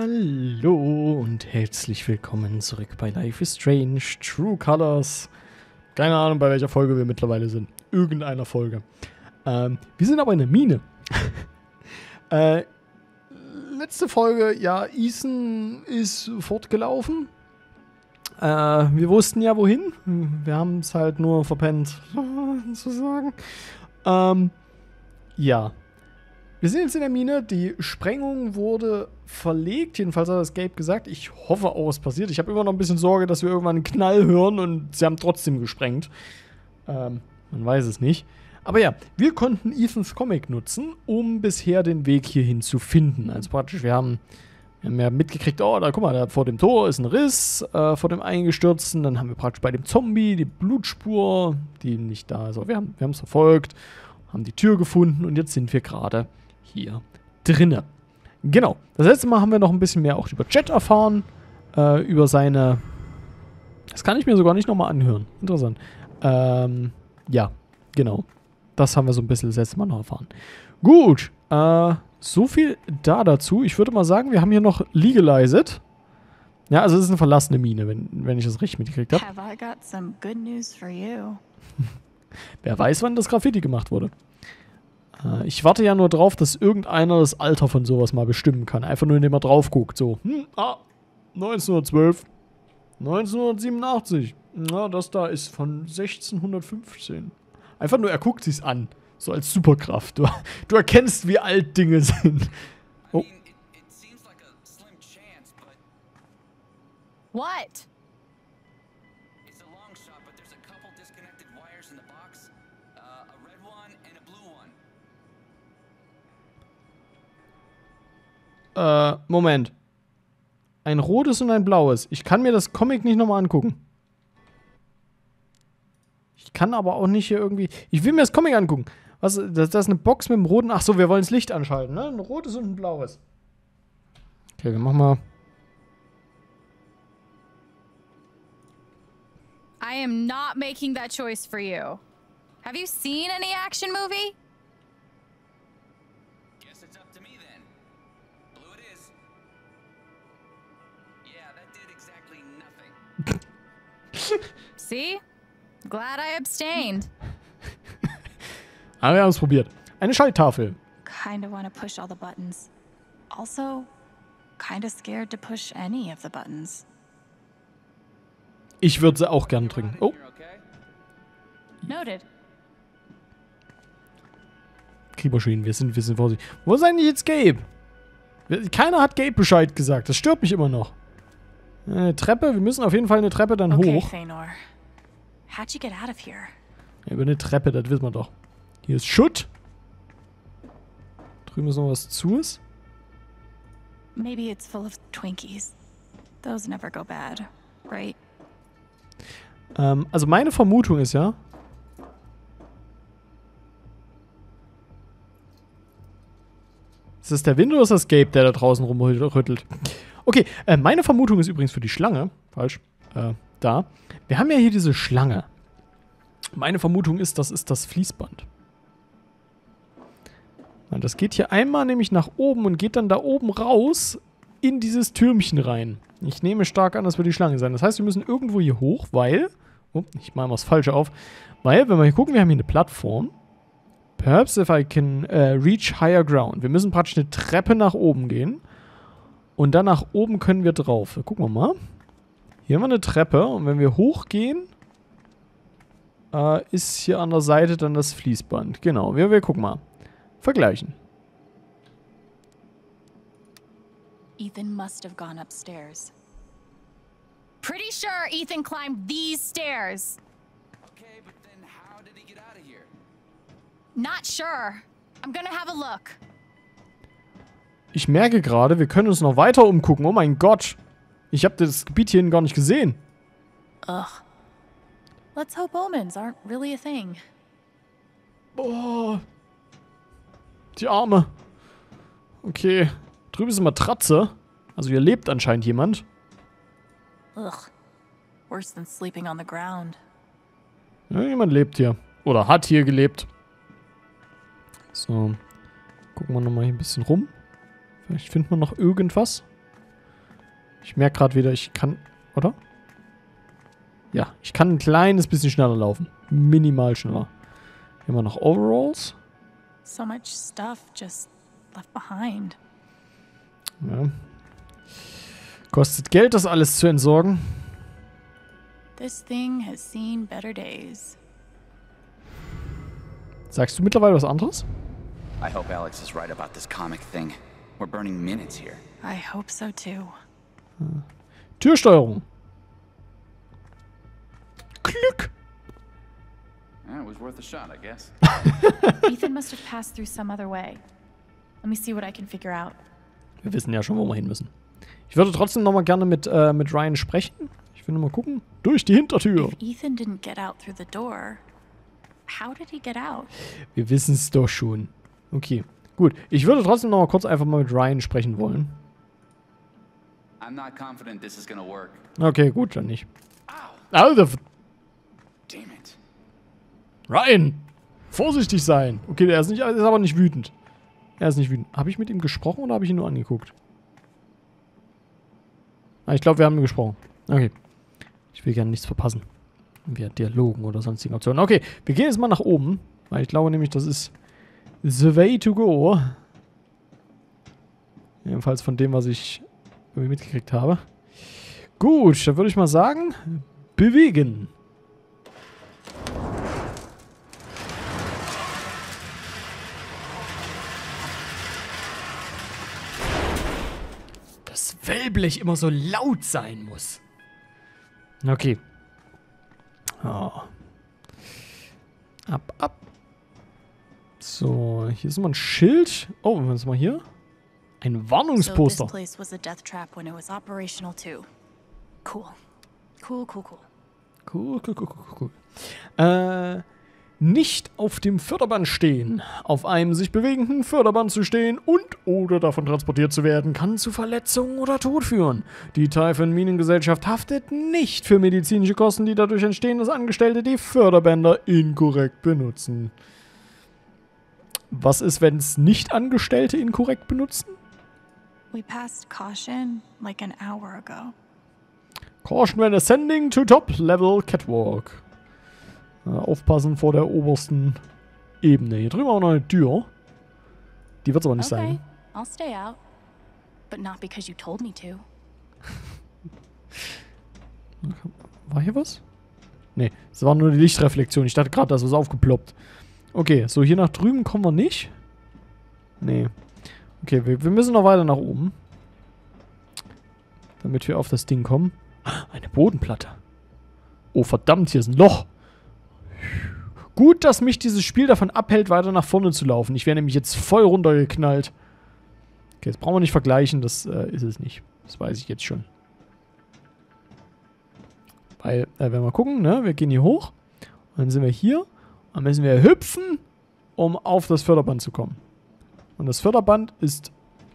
Hallo und herzlich willkommen zurück bei Life is Strange True Colors. Keine Ahnung, bei welcher Folge wir mittlerweile sind. Irgendeiner Folge. Wir sind aber in der Mine. Letzte Folge, ja, Ethan ist fortgelaufen. Wir wussten ja wohin. Wir haben es halt nur verpennt, sozusagen. Ja. Wir sind jetzt in der Mine. Die Sprengung wurde verlegt. Jedenfalls hat das Gabe gesagt. Ich hoffe auch, es passiert. Ich habe immer noch ein bisschen Sorge, dass wir irgendwann einen Knall hören und sie haben trotzdem gesprengt. Man weiß es nicht. Aber ja, wir konnten Ethans Comic nutzen, um bisher den Weg hierhin zu finden. Also praktisch, wir haben ja mitgekriegt, oh, da guck mal, da vor dem Tor ist ein Riss, vor dem Eingestürzten. Dann haben wir praktisch bei dem Zombie die Blutspur, die nicht da ist. Aber wir haben es verfolgt, haben die Tür gefunden und jetzt sind wir gerade hier drinne. Genau. Das letzte Mal haben wir noch ein bisschen mehr auch über Jet erfahren, über seine... Das kann ich mir sogar nicht nochmal anhören. Interessant. Ja, genau. Das haben wir so ein bisschen das letzte Mal noch erfahren. Gut, so viel dazu. Ich würde mal sagen, wir haben hier noch Legalized. Ja, also es ist eine verlassene Mine, wenn ich das richtig mitgekriegt habe. Have I got some good news for you? Wer weiß, wann das Graffiti gemacht wurde. Ich warte ja nur drauf, dass irgendeiner das Alter von sowas mal bestimmen kann. Einfach nur, indem er drauf guckt. So, 1912, 1987. Na, das da ist von 1615. Einfach nur, er guckt sich's an. So als Superkraft. Du erkennst, wie alt Dinge sind. Oh. What? It's a long shot, but there's a couple disconnected wires in the box. A red one and a blue one. Moment. Ein rotes und ein blaues. Ich kann mir das Comic nicht nochmal angucken. Ich kann aber auch nicht hier irgendwie... Ich will mir das Comic angucken. Was? Das ist eine Box mit einem roten... Ach so, wir wollen das Licht anschalten, ne? Ein rotes und ein blaues. Okay, wir machen mal... I am not making that choice for you. Have you seen any action movie? Guess it's up to me then. Blue it is. Yeah, that did exactly nothing. See? Glad I abstained. Aber wir haben es probiert. Eine Schalttafel. Kinda wanna push all the buttons. Also, kinda scared to push any of the buttons. Ich würde sie auch gerne drücken. Oh, You're okay? Noted. Kriegerschienen, wir sind vorsichtig. Wo ist eigentlich jetzt Gabe? Keiner hat Gabe Bescheid gesagt. Das stört mich immer noch. Eine Treppe, wir müssen auf jeden Fall eine Treppe dann Okay, hoch. Feanor. How'd you get out of here? Ja, über eine Treppe, das wissen wir doch. Hier ist Schutt. Drüben ist noch was zu ist. Maybe it's full of Twinkies. Those never go bad, right? Also meine Vermutung ist ja... Ist das der Wind oder ist das Gabe, der da draußen rumrüttelt? Okay, meine Vermutung ist übrigens für die Schlange. Falsch. Da. Wir haben ja hier diese Schlange. Meine Vermutung ist, das ist das Fließband. Das geht hier einmal nämlich nach oben und geht dann da oben raus in dieses Türmchen rein. Ich nehme stark an, das wird die Schlange sein. Das heißt, wir müssen irgendwo hier hoch, weil... Oh, ich mache mal das Falsche auf. Weil, wenn wir hier gucken, wir haben hier eine Plattform. Perhaps if I can reach higher ground. Wir müssen praktisch eine Treppe nach oben gehen. Und dann nach oben können wir drauf. Gucken wir mal. Hier haben wir eine Treppe. Und wenn wir hochgehen, ist hier an der Seite dann das Fließband. Genau, wir gucken mal. Vergleichen. Ethan must have gone upstairs. Pretty sure Ethan climbed these stairs. Okay, but then how did he get out of here? Not sure. I'm gonna have a look. Ich merke gerade, wir können uns noch weiter umgucken. Oh mein Gott. Ich habe das Gebiet hierhin gar nicht gesehen. Ugh. Let's hope omens aren't really a thing. Oh. Die Arme. Okay. Drüben ist eine Matratze. Also hier lebt anscheinend jemand. Ugh. Worse than sleeping on the ground. Ja, jemand lebt hier. Oder hat hier gelebt. So. Gucken wir nochmal hier ein bisschen rum. Vielleicht finden wir noch irgendwas. Ich merke gerade wieder, ich kann... Oder? Ja, ich kann ein kleines bisschen schneller laufen. Minimal schneller. Hier haben wir noch Overalls. So much stuff just left behind. Ja. Kostet Geld, das alles zu entsorgen. This thing has seen better days. Sagst du mittlerweile was anderes? I hope Alex is right about this comic thing. We're burning minutes here. I hope so too. Türsteuerung. Glück. It was worth a shot, I guess. Ethan must have passed through some other way. Let me see what I can figure out. Wir wissen ja schon, wo wir hin müssen. Ich würde trotzdem noch mal gerne mit Ryan sprechen. Ich will nur mal gucken. Durch die Hintertür. If Ethan didn't get out through the door, how did he get out? Wir wissen es doch schon. Okay, gut. Ich würde trotzdem noch mal kurz einfach mal mit Ryan sprechen wollen. I'm not confident this is gonna work. Okay, gut, dann nicht. Ow! Alter, Damn it. Ryan! Vorsichtig sein! Okay, er ist aber nicht wütend. Er ist nicht wütend. Habe ich mit ihm gesprochen oder habe ich ihn nur angeguckt? Ah, ich glaube, wir haben gesprochen. Okay. Ich will gerne nichts verpassen. Via Dialogen oder sonstigen Optionen. Okay, wir gehen jetzt mal nach oben. Weil ich glaube nämlich, das ist the way to go. Jedenfalls von dem, was ich irgendwie mitgekriegt habe. Gut, dann würde ich mal sagen, bewegen. Das Wellblech immer so laut sein muss. Okay. Oh. Ab. So, hier ist mal ein Schild. Oh, was ist mal hier? Ein Warnungsposter. So this place was a death trap when it was operational too. Cool. Cool. Nicht auf dem Förderband stehen. Auf einem sich bewegenden Förderband zu stehen und oder davon transportiert zu werden, kann zu Verletzungen oder Tod führen. Die Typhon Minengesellschaft haftet nicht für medizinische Kosten, die dadurch entstehen, dass Angestellte die Förderbänder inkorrekt benutzen. Was ist, wenn es nicht Angestellte inkorrekt benutzen? We passed caution like an hour ago. Caution when ascending to top-level catwalk. Aufpassen vor der obersten Ebene. Hier drüben auch noch eine Tür. Die wird es aber nicht sein. I'll stay out. But not because you told me to. War hier was? Nee, es war nur die Lichtreflexion. Ich dachte gerade, da ist was aufgeploppt. Okay, so hier nach drüben kommen wir nicht. Nee. Okay, wir müssen noch weiter nach oben. Damit wir auf das Ding kommen. Eine Bodenplatte. Oh, verdammt, hier ist ein Loch. Gut, dass mich dieses Spiel davon abhält, weiter nach vorne zu laufen. Ich wäre nämlich jetzt voll runtergeknallt. Okay, jetzt brauchen wir nicht vergleichen. Das ist es nicht. Das weiß ich jetzt schon. Weil, wenn wir gucken, ne, wir gehen hier hoch. Und dann sind wir hier. Dann müssen wir hüpfen, um auf das Förderband zu kommen. Und das Förderband ist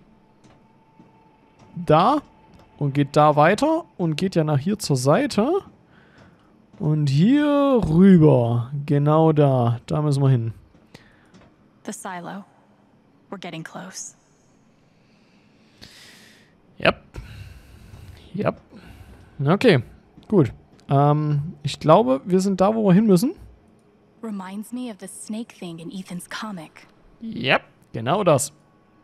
da und geht da weiter und geht ja nach hier zur Seite. Und hier rüber. Genau da. Da müssen wir hin. The silo. We're getting close. Yep. Okay, gut. Ich glaube, wir sind da, wo wir hin müssen. Reminds me of the snake thing in Ethan's comic. Yep, genau das.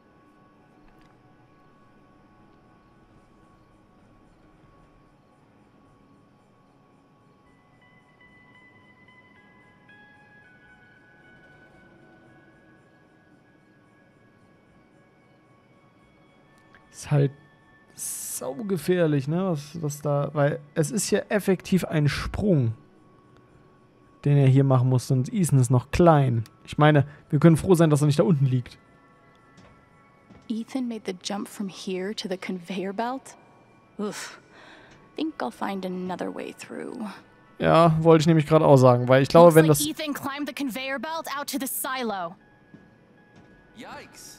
Ist halt saugefährlich, ne? Was da. Weil es ist ja effektiv ein Sprung, den er hier machen muss. Und Ethan ist noch klein. Ich meine, wir können froh sein, dass er nicht da unten liegt. Ethan made the jump from here to the conveyor belt? Oof. Think I'll find another way through. Ja, wollte ich nämlich gerade auch sagen, weil ich glaube, wenn das... Ethan climbed the conveyor belt out to the silo. Yikes.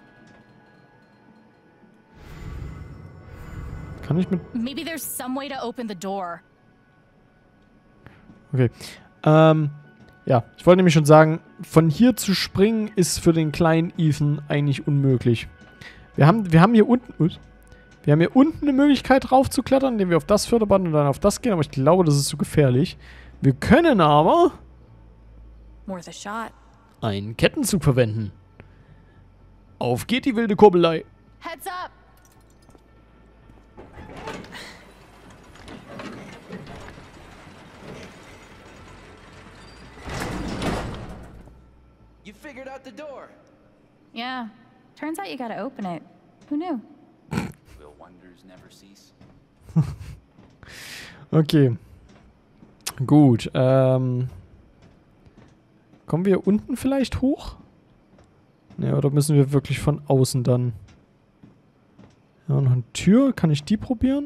Kann ich mit... Maybe there's some way to open the door. Okay. Ja, ich wollte nämlich schon sagen, von hier zu springen ist für den kleinen Ethan eigentlich unmöglich. Wir haben hier unten... Wir haben hier unten eine Möglichkeit drauf zu klettern, indem wir auf das Förderband und dann auf das gehen, aber ich glaube, das ist zu gefährlich. Wir können aber Worth a shot. einen Kettenzug verwenden. Auf geht die wilde Kurbelei. Heads up! You figured out the door. Yeah. Turns out you gotta open it. Who knew? Will wonders never cease? Okay. Gut, kommen wir unten vielleicht hoch? Ne, oder müssen wir wirklich von außen dann? Ja, noch eine Tür. Kann ich die probieren?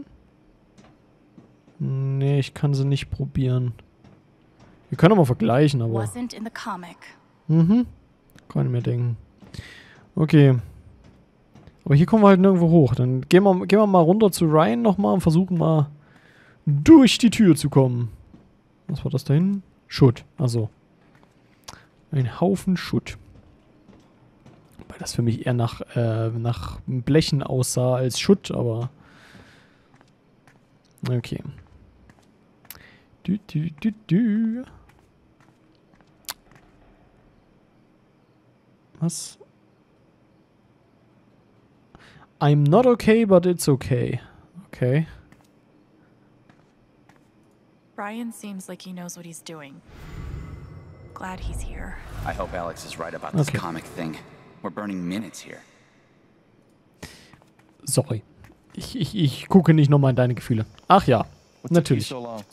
Ne, ich kann sie nicht probieren. Wir können auch mal vergleichen, aber... Wasn't in the comic. Mhm. Kann ich mir denken. Okay. Aber hier kommen wir halt nirgendwo hoch. Dann gehen wir mal runter zu Ryan nochmal und versuchen mal durch die Tür zu kommen. Was war das da hinten? Schutt. Also. Ein Haufen Schutt. Wobei das für mich eher nach Blechen aussah als Schutt, aber... Okay. Was? I'm not okay, but it's okay. Okay. Brian seems like he knows what he's doing. Glad he's here. I hope Alex is right about this Okay. comic thing. We're burning minutes here. Sorry. Ich gucke nicht nochmal in deine Gefühle. Ach ja, What took you natürlich. so long?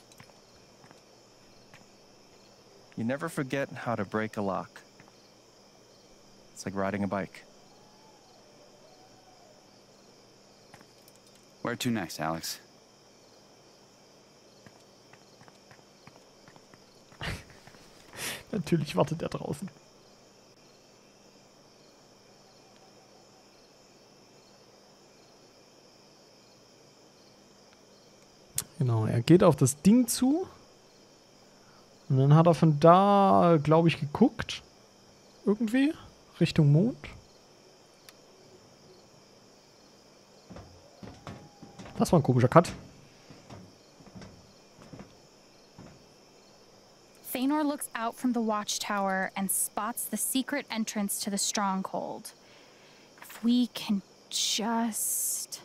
You never forget how to break a lock. It's like riding a bike. Where to next, Alex? Natürlich wartet er draußen. Genau, er geht auf das Ding zu. Und dann hat er von da, glaube ich, geguckt. Irgendwie. Richtung Mond. Das war ein komischer Cut. Thanor looks out from the watchtower and spots the secret entrance to the stronghold. If we can just...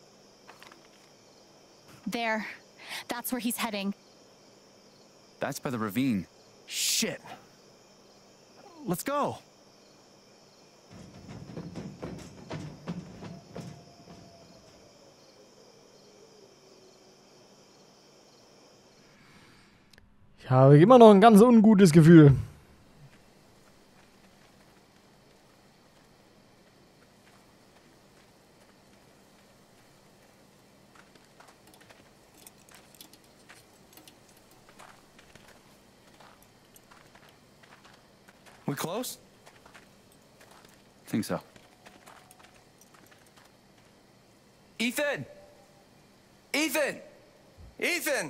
There. That's where he's heading. That's by the ravine. Shit. Let's go. Ich habe immer noch ein ganz ungutes Gefühl. We close? Think so. Ethan! Ethan! Ethan!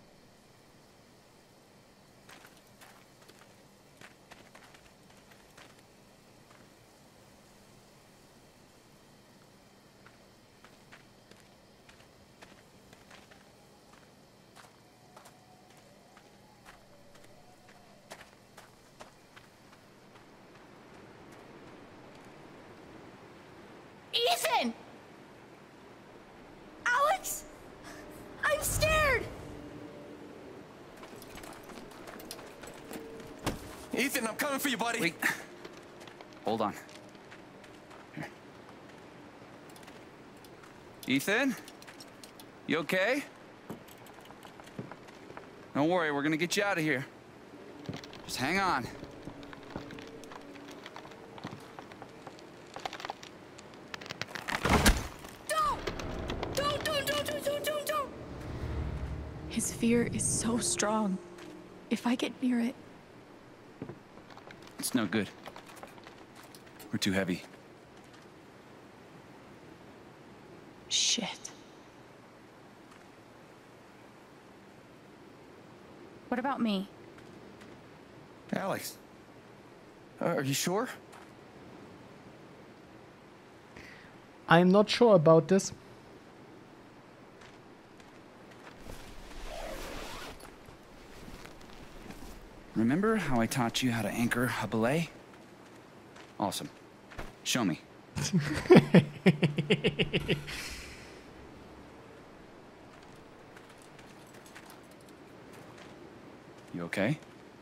Ethan! Alex! I'm scared! Ethan, I'm coming for you, buddy. Wait. Hold on. Here. Ethan? You okay? Don't worry, we're gonna get you out of here. Just hang on. Don't! His fear is so strong. If I get near it... It's no good. We're too heavy. Shit. What about me? Alex. Are you sure? I'm not sure about this. Remember how I taught you how to anchor a belay? Awesome. Show me. You okay?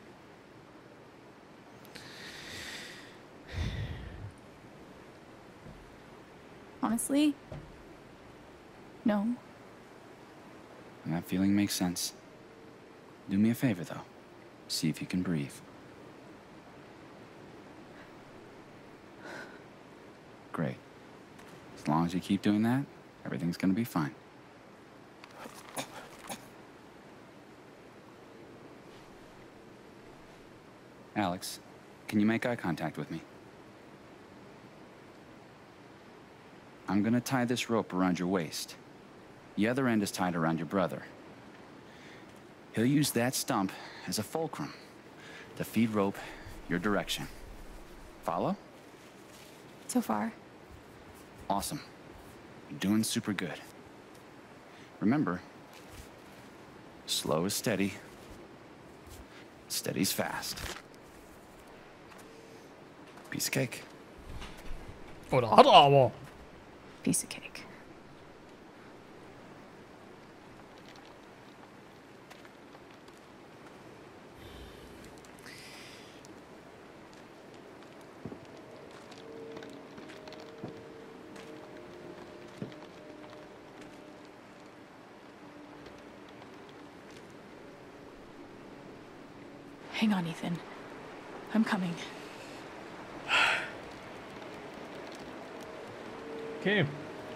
Honestly, no. That feeling makes sense. Do me a favor, though. See if you can breathe. Great. As long as you keep doing that, everything's gonna be fine. Alex, can you make eye contact with me? I'm gonna tie this rope around your waist. The other end is tied around your brother. He'll use that stump as a fulcrum to feed rope your direction. Follow? So far. Awesome. You're doing super good. Remember, slow is steady. Steady's fast. Piece of cake. Oder hat er aber. Piece of cake. Hang on, Ethan. I'm coming. Okay.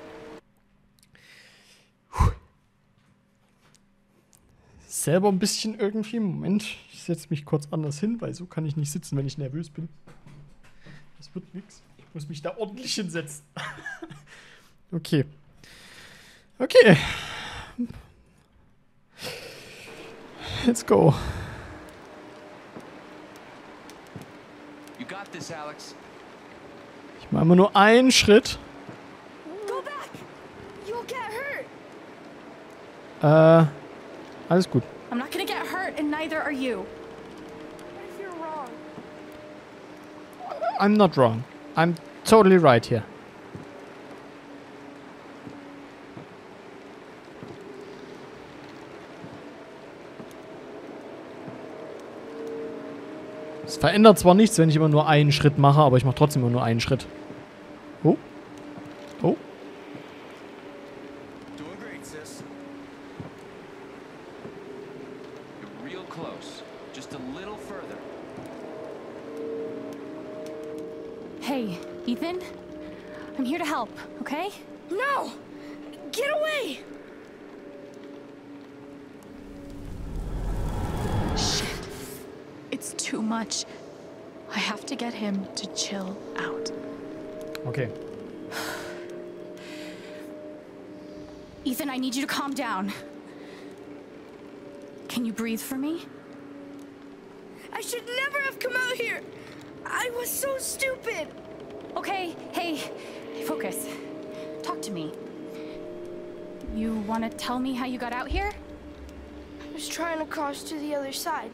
Selber ein bisschen irgendwie. Moment, ich setze mich kurz anders hin, weil so kann ich nicht sitzen, wenn ich nervös bin. Das wird nix. Ich muss mich da ordentlich hinsetzen. Okay. Okay. Let's go. You got this, Alex. Ich mache immer nur einen Schritt. Go back! You'll get hurt! Alles gut. I'm not gonna get hurt, and neither are you. What if you're wrong? I'm not wrong. I'm totally right here. Es verändert zwar nichts, wenn ich immer nur einen Schritt mache, aber ich mache trotzdem immer nur einen Schritt. Oh. Oh. Doing great, sis. You're real close. Just a little further. Hey, Ethan? I'm here to help, okay? No! Get away! Shit. It's too much. I have to get him to chill out. Okay. Ethan, I need you to calm down. Can you breathe for me? I should never have come out here! I was so stupid! Okay, hey, focus. Talk to me. You want to tell me how you got out here? I was trying to cross to the other side.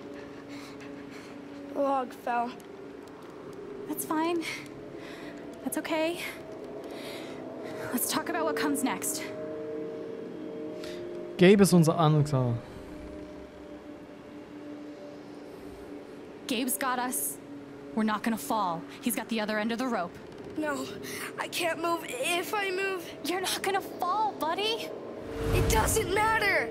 The log fell. That's fine. That's okay. Let's talk about what comes next. Gabe ist unser Ahnungssager. Gabe's got us. We're not gonna fall. He's got the other end of the rope. No, I can't move. If I move, You're not gonna fall, buddy. it doesn't matter!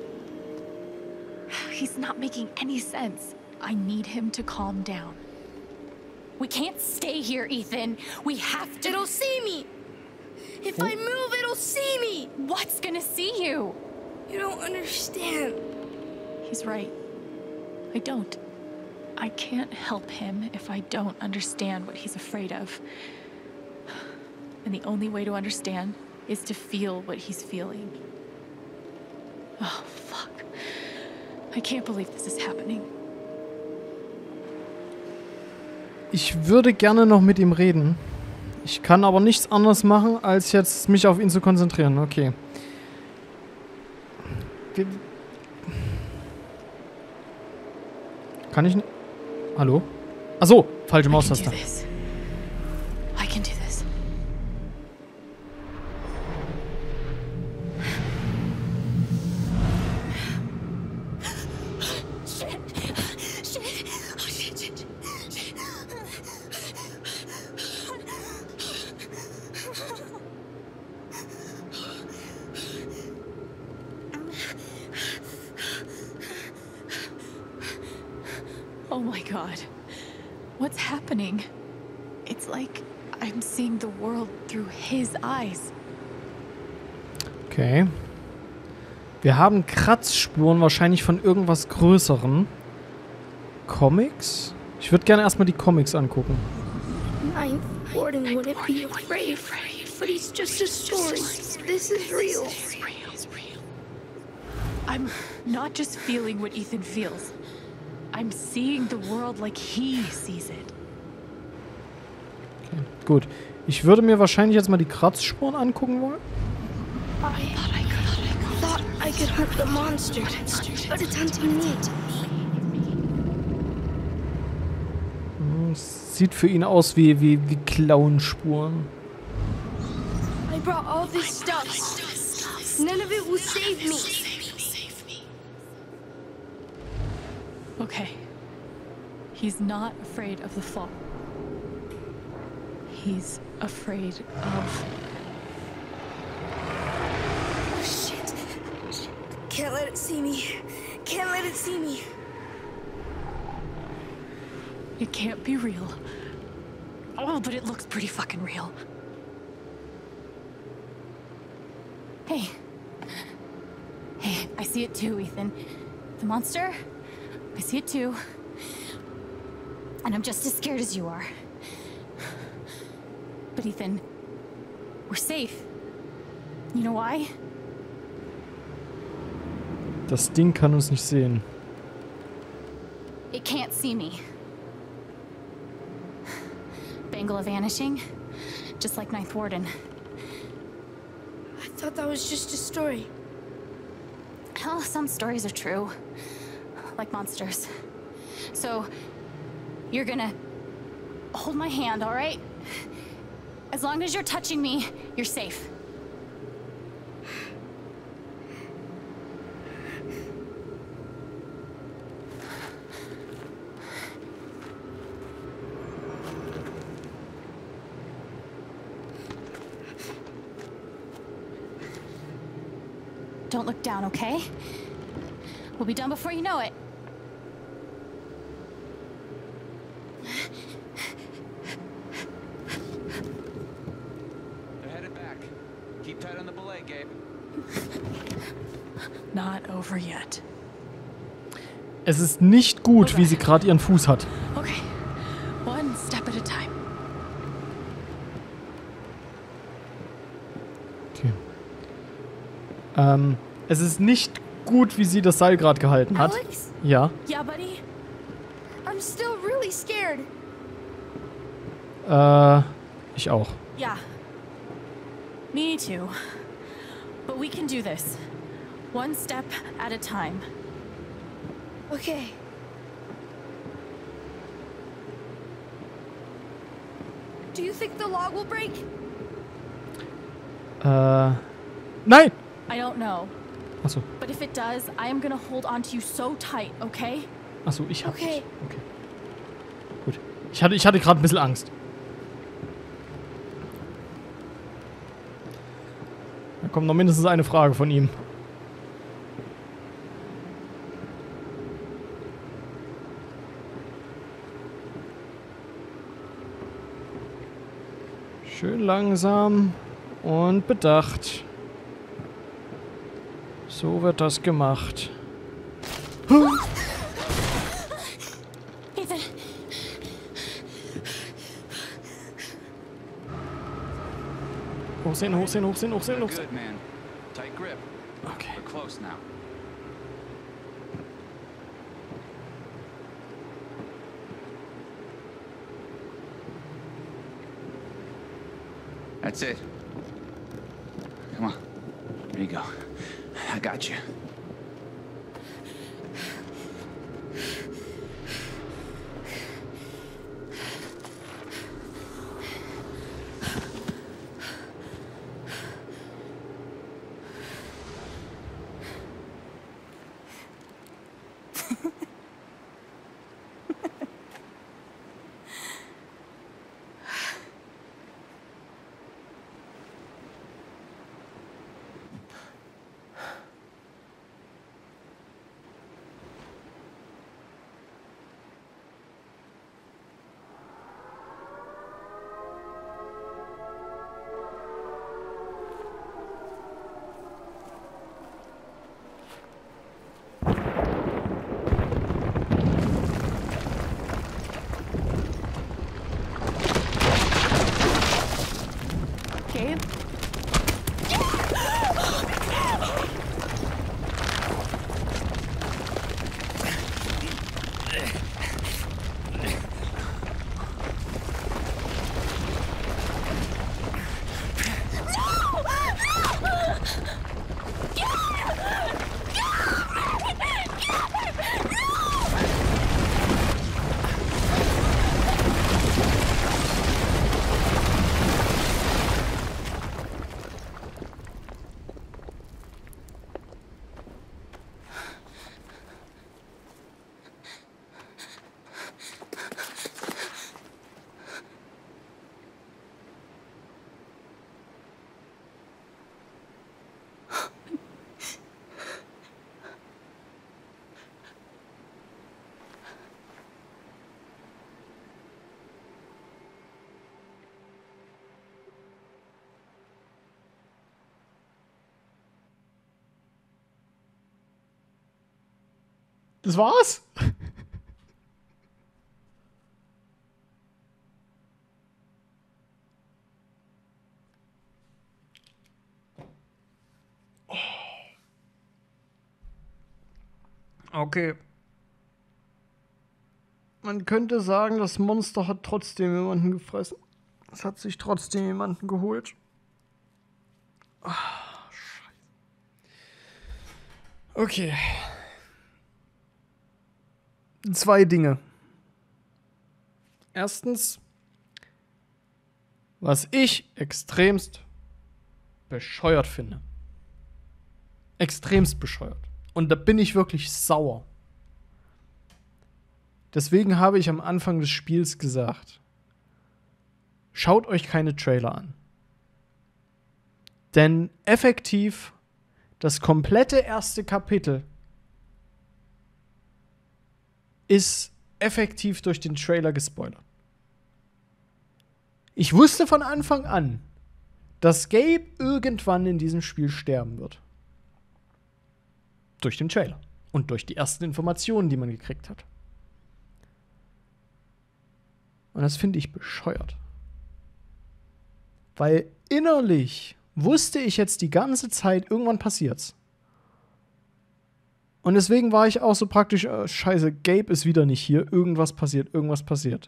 He's not making any sense. I need him to calm down. We can't stay here, Ethan. We have to. It'll see me! If I move, it'll see me! What's gonna see you? You don't understand. He's right. I don't. I can't help him if I don't understand what he's afraid of. And the only way to understand is to feel what he's feeling. Oh, fuck. I can't believe this is happening. Ich würde gerne noch mit ihm reden. Ich kann aber nichts anderes machen, als jetzt mich auf ihn zu konzentrieren. Okay. Kann ich nicht... Hallo? Achso, falsche I can do Maustaste. this. I can do this. Oh my god. What's happening? It's like I'm seeing the world through his eyes. Okay. Wir haben Kratzspuren wahrscheinlich von irgendwas Größerem. Comics? Ich würde gerne erstmal die Comics angucken. Ninth Warden wouldn't be afraid, but he's just a story. This is real. I'm not just feeling what Ethan feels. I'm seeing the world like he sees it. Okay, gut. Ich würde mir wahrscheinlich jetzt mal die Kratzspuren angucken wollen. I thought I could hunt the monster, but it's hunting me. Sieht für ihn aus wie Klauenspuren. I brought all this stuff. None of it will save me. Okay. He's not afraid of the fall. He's afraid of... Oh, shit. Can't let it see me. Can't let it see me. It can't be real. Oh, but it looks pretty fucking real. Hey. Hey, I see it too, Ethan. The monster? I see it too. And I'm just as scared as you are. But Ethan, we're safe. You know why? Das Ding kann uns nicht sehen. It can't see me. Bangla vanishing, just like Ninth Warden. I thought that was just a story. Well, some stories are true. Like monsters. So, you're gonna hold my hand, all right? As long as you're touching me, you're safe. Don't look down, okay? We'll be done before you know it. They're headed back. Keep tight on the belay, Gabe. Not over yet. Es ist nicht gut, wie sie gerade ihren Fuß hat. Okay, one step at a time. Okay. Es ist nicht gut, wie sie das Seil gerade gehalten hat. Alex? Ja. Yeah, buddy? I'm still really scared. Ich auch. Yeah. Me too. But we can do this. One step at a time. Okay. Do you think the log will break? Nein! I don't know. Achso, But if it does, I am gonna hold on to you so tight, okay? achso, ich hab Okay. dich. Okay. Gut. Ich hatte gerade ein bisschen Angst. Da kommt noch mindestens eine Frage von ihm. Schön langsam und bedacht. So wird das gemacht. Ethan! Hochsehen, hochsehen, hochsehen, hochsehen, You're hochsehen. good, man. Tight grip. Okay. We're close now. That's it. Come on. There you go. I got you. Das war's? Okay. Man könnte sagen, das Monster hat trotzdem jemanden gefressen. Es hat sich trotzdem jemanden geholt. Scheiße. Okay. 2 Dinge. Erstens, was ich extremst bescheuert finde. Extremst bescheuert. Und da bin ich wirklich sauer. Deswegen habe ich am Anfang des Spiels gesagt, schaut euch keine Trailer an. Denn effektiv das komplette erste Kapitel ist effektiv durch den Trailer gespoilert. Ich wusste von Anfang an, dass Gabe irgendwann in diesem Spiel sterben wird. Durch den Trailer und durch die ersten Informationen, die man gekriegt hat. Und das finde ich bescheuert. Weil innerlich wusste ich jetzt die ganze Zeit, irgendwann passiert's. Und deswegen war ich auch so praktisch, scheiße, Gabe ist wieder nicht hier, irgendwas passiert, irgendwas passiert.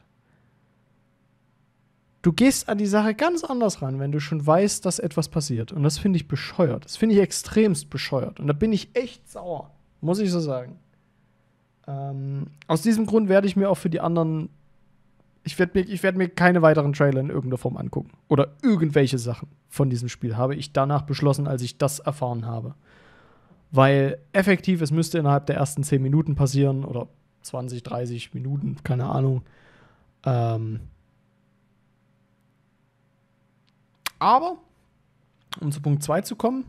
Du gehst an die Sache ganz anders ran, wenn du schon weißt, dass etwas passiert. Und das finde ich bescheuert. Das finde ich extremst bescheuert. Und da bin ich echt sauer, muss ich so sagen. Aus diesem Grund werde ich mir auch für die anderen Ich werd mir keine weiteren Trailer in irgendeiner Form angucken. Oder irgendwelche Sachen von diesem Spiel habe ich danach beschlossen, als ich das erfahren habe. Weil effektiv, es müsste innerhalb der ersten 10 Minuten passieren. Oder 20, 30 Minuten, keine Ahnung. Aber, um zu Punkt 2 zu kommen,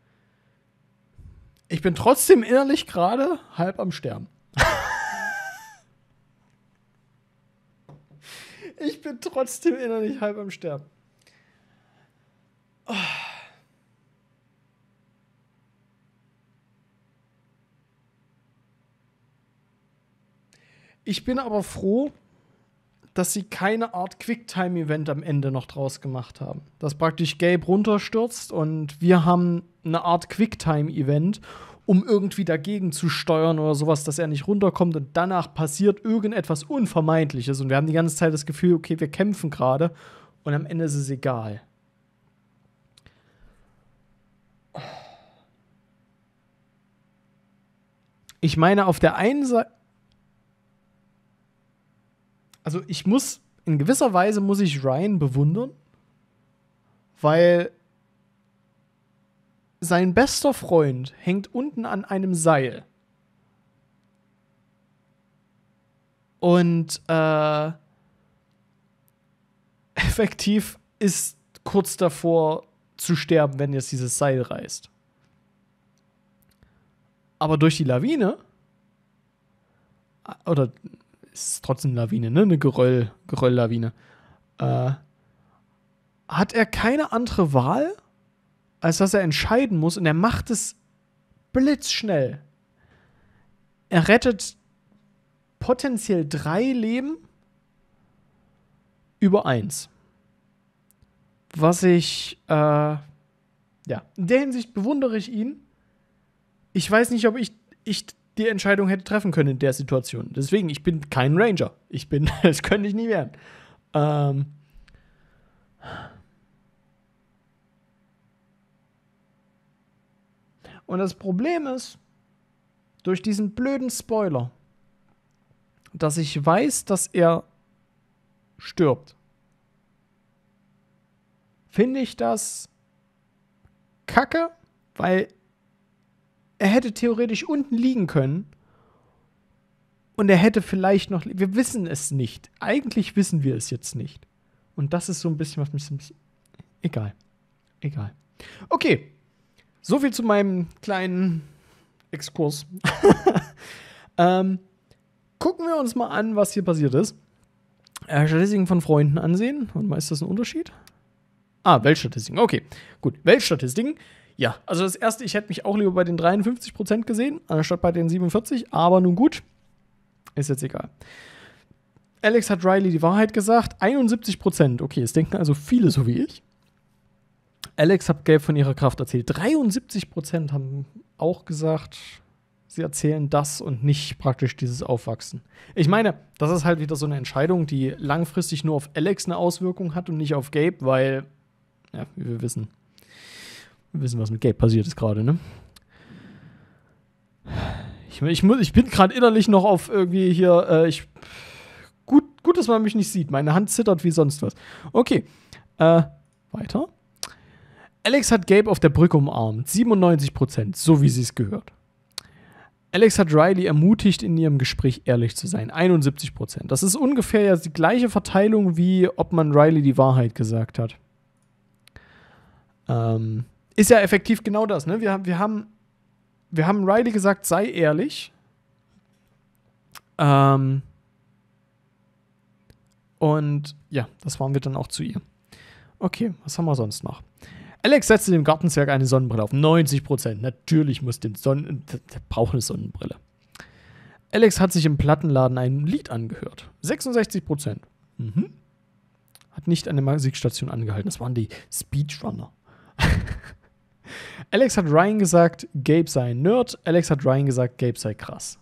ich bin trotzdem innerlich gerade halb am Sterben. Ich bin trotzdem innerlich halb am Sterben. Oh. Ich bin aber froh, dass sie keine Art Quicktime-Event am Ende noch draus gemacht haben. Dass praktisch Gabe runterstürzt und wir haben eine Art Quicktime-Event, um irgendwie dagegen zu steuern oder sowas, dass er nicht runterkommt und danach passiert irgendetwas Unvermeidliches und wir haben die ganze Zeit das Gefühl, okay, wir kämpfen gerade und am Ende ist es egal. Ich meine, auf der einen Seite, also in gewisser Weise muss ich Ryan bewundern, weil sein bester Freund hängt unten an einem Seil. Und effektiv ist kurz davor zu sterben, wenn jetzt dieses Seil reißt. Aber durch die Lawine, oder es ist trotzdem Lawine, ne? Eine Gerölllawine, hat er keine andere Wahl, als dass er entscheiden muss, und er macht es blitzschnell. Er rettet potenziell 3 Leben über 1. Was ich, in der Hinsicht bewundere ich ihn. Ich weiß nicht, ob ich die Entscheidung hätte treffen können in der Situation. Deswegen, ich bin kein Ranger. Das könnte ich nie werden. Und das Problem ist, durch diesen blöden Spoiler, dass ich weiß, dass er stirbt, finde ich das kacke, weil er hätte theoretisch unten liegen können und er hätte vielleicht noch, wir wissen es nicht. Eigentlich wissen wir es jetzt nicht. Und das ist so ein bisschen, was mich so ein bisschen, egal. Okay. So viel zu meinem kleinen Exkurs. Gucken wir uns mal an, was hier passiert ist. Statistiken von Freunden ansehen. Und mal, ist das ein Unterschied? Weltstatistiken. Okay, gut. Weltstatistiken. Ja, also das erste, ich hätte mich auch lieber bei den 53% gesehen, anstatt bei den 47%, aber nun gut, ist jetzt egal. Alex hat Riley die Wahrheit gesagt, 71%. Okay, es denken also viele so wie ich. Alex hat Gabe von ihrer Kraft erzählt. 73% haben auch gesagt, sie erzählen das und nicht praktisch dieses Aufwachsen. Ich meine, das ist halt wieder so eine Entscheidung, die langfristig nur auf Alex eine Auswirkung hat und nicht auf Gabe, weil, ja, wie wir wissen, was mit Gabe passiert ist gerade, ne? Ich bin gerade innerlich noch auf irgendwie hier, gut, dass man mich nicht sieht. Meine Hand zittert wie sonst was. Okay, weiter. Alex hat Gabe auf der Brücke umarmt. 97%, so wie sie es gehört. Alex hat Riley ermutigt, in ihrem Gespräch ehrlich zu sein. 71%. Das ist ungefähr ja die gleiche Verteilung, wie ob man Riley die Wahrheit gesagt hat. Ist ja effektiv genau das, ne? Wir haben Riley gesagt, sei ehrlich. Und ja, das waren wir dann auch zu ihr. Okay, was haben wir sonst noch? Alex setzte dem Gartenzwerg eine Sonnenbrille auf. 90%. Natürlich muss der braucht eine Sonnenbrille. Alex hat sich im Plattenladen ein Lied angehört. 66%. Hat nicht an der Musikstation angehalten. Das waren die Speedrunner. Alex hat Ryan gesagt, Gabe sei ein Nerd. Alex hat Ryan gesagt, Gabe sei krass.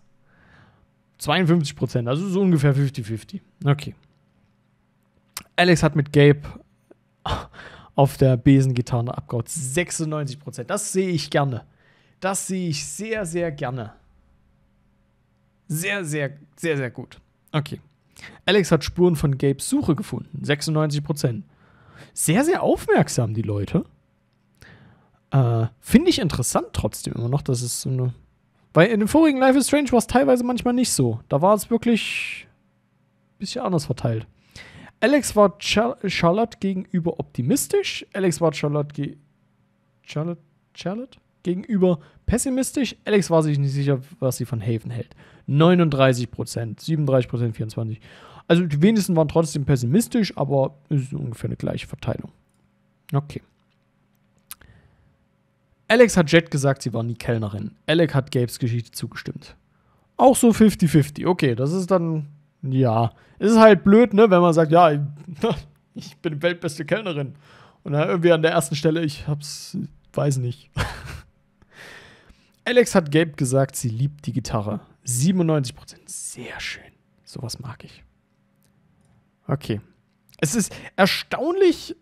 52%, also so ungefähr 50-50. Okay. Alex hat mit Gabe auf der Besengitarre abgehauen. 96%. Das sehe ich gerne. Das sehe ich sehr, sehr gerne. Sehr, sehr, sehr, sehr gut. Okay. Alex hat Spuren von Gabes Suche gefunden. 96%. Sehr, sehr aufmerksam, die Leute. Finde ich interessant trotzdem immer noch, dass es so eine... Weil in dem vorigen Life is Strange war es teilweise manchmal nicht so. Da war es wirklich ein bisschen anders verteilt. Alex war Charlotte gegenüber optimistisch. Alex war Charlotte gegenüber pessimistisch. Alex war sich nicht sicher, was sie von Haven hält. 39%, 37%, 24%. Also die wenigsten waren trotzdem pessimistisch, aber es ist ungefähr eine gleiche Verteilung. Okay. Alex hat Jet gesagt, sie war nie Kellnerin. Alex hat Gabes Geschichte zugestimmt. Auch so 50-50. Okay, das ist dann... Ja, es ist halt blöd, ne, wenn man sagt, ja, ich bin weltbeste Kellnerin. Und dann irgendwie an der ersten Stelle, weiß nicht. Alex hat Gabe gesagt, sie liebt die Gitarre. 97%. Sehr schön. Sowas mag ich. Okay. Es ist erstaunlich,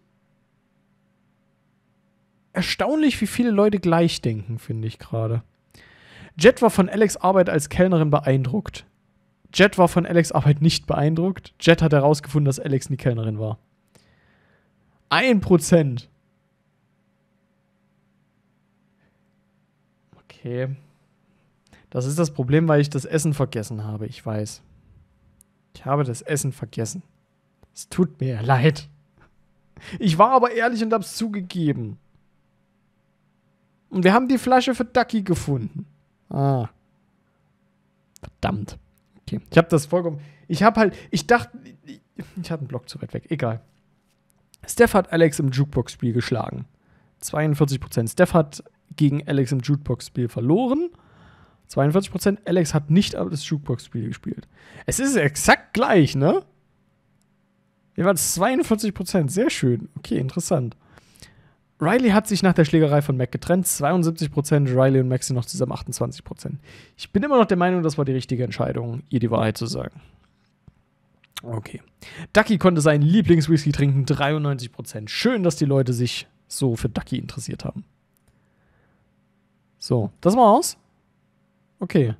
wie viele Leute gleich denken, finde ich gerade. Jet war von Alex' Arbeit als Kellnerin beeindruckt. Jet war von Alex' Arbeit nicht beeindruckt. Jet hat herausgefunden, dass Alex nie Kellnerin war. 1%. Okay. Das ist das Problem, weil ich das Essen vergessen habe. Ich weiß. Ich habe das Essen vergessen. Es tut mir leid. Ich war aber ehrlich und hab's zugegeben. Und wir haben die Flasche für Ducky gefunden. Ah. Verdammt. Okay. Ich habe das vollkommen... Ich dachte... Ich hatte einen Block zu weit weg. Egal. Steph hat Alex im Jukebox-Spiel geschlagen. 42%. Steph hat gegen Alex im Jukebox-Spiel verloren. 42%. Alex hat nicht das Jukebox-Spiel gespielt. Es ist exakt gleich, ne? Jeweils 42%. Sehr schön. Okay, interessant. Riley hat sich nach der Schlägerei von Mac getrennt. 72%. Riley und Mac sind noch zusammen. 28%. Ich bin immer noch der Meinung, das war die richtige Entscheidung, ihr die Wahrheit zu sagen. Okay. Ducky konnte seinen Lieblingswhisky trinken. 93%. Schön, dass die Leute sich so für Ducky interessiert haben. So, das war's. Okay.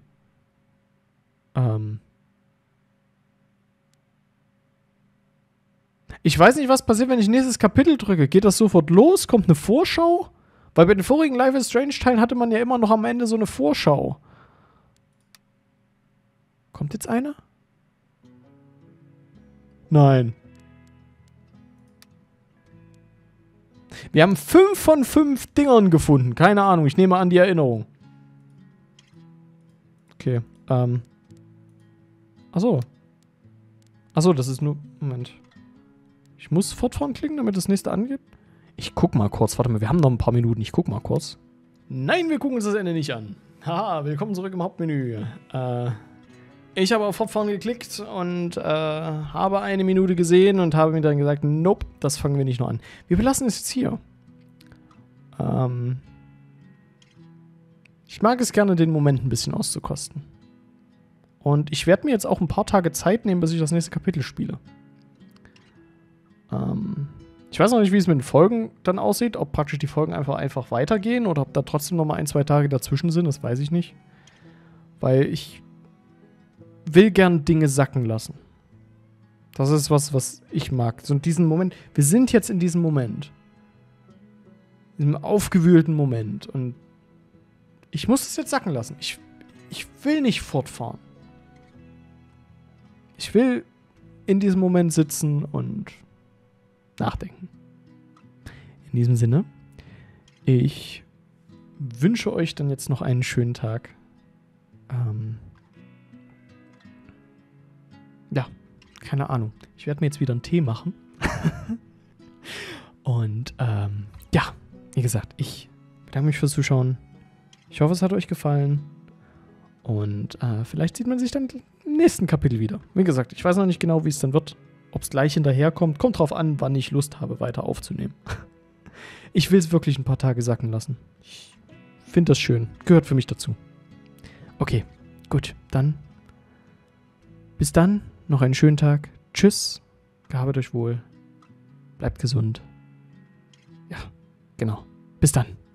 Ich weiß nicht, was passiert, wenn ich nächstes Kapitel drücke. Geht das sofort los? Kommt eine Vorschau? Weil bei den vorigen Life is Strange Teilen hatte man ja immer noch am Ende so eine Vorschau. Kommt jetzt eine? Nein. Wir haben 5 von 5 Dingern gefunden. Keine Ahnung, ich nehme an die Erinnerung. Okay, Achso. Achso, das ist nur... Moment. Ich muss fortfahren klicken, damit das nächste angibt? Ich guck mal kurz. Warte mal, wir haben noch ein paar Minuten. Ich guck mal kurz. Nein, wir gucken uns das Ende nicht an. Haha, willkommen zurück im Hauptmenü. Ich habe auf Fortfahren geklickt und habe 1 Minute gesehen und habe mir dann gesagt, nope, das fangen wir nicht noch an. Wir belassen es jetzt hier. Ich mag es gerne, den Moment ein bisschen auszukosten. Und ich werde mir jetzt auch ein paar Tage Zeit nehmen, bis ich das nächste Kapitel spiele. Ich weiß noch nicht, wie es mit den Folgen dann aussieht, ob praktisch die Folgen einfach weitergehen oder ob da trotzdem noch mal 1, 2 Tage dazwischen sind, das weiß ich nicht. Weil ich will gern Dinge sacken lassen. Das ist was ich mag. So in diesem Moment, wir sind jetzt in diesem Moment. In diesem aufgewühlten Moment. Und ich muss es jetzt sacken lassen. Ich will nicht fortfahren. Ich will in diesem Moment sitzen und nachdenken. In diesem Sinne, ich wünsche euch dann jetzt noch einen schönen Tag. Ja, keine Ahnung. Ich werde mir jetzt wieder einen Tee machen. Und ja, wie gesagt, ich bedanke mich fürs Zuschauen. Ich hoffe, es hat euch gefallen. Und vielleicht sieht man sich dann im nächsten Kapitel wieder. Wie gesagt, ich weiß noch nicht genau, wie es dann wird. Ob es gleich hinterherkommt. Kommt drauf an, wann ich Lust habe, weiter aufzunehmen. Ich will es wirklich ein paar Tage sacken lassen. Ich finde das schön. Gehört für mich dazu. Okay, gut. Dann bis dann. Noch einen schönen Tag. Tschüss. Gehabt euch wohl. Bleibt gesund. Ja, genau. Bis dann.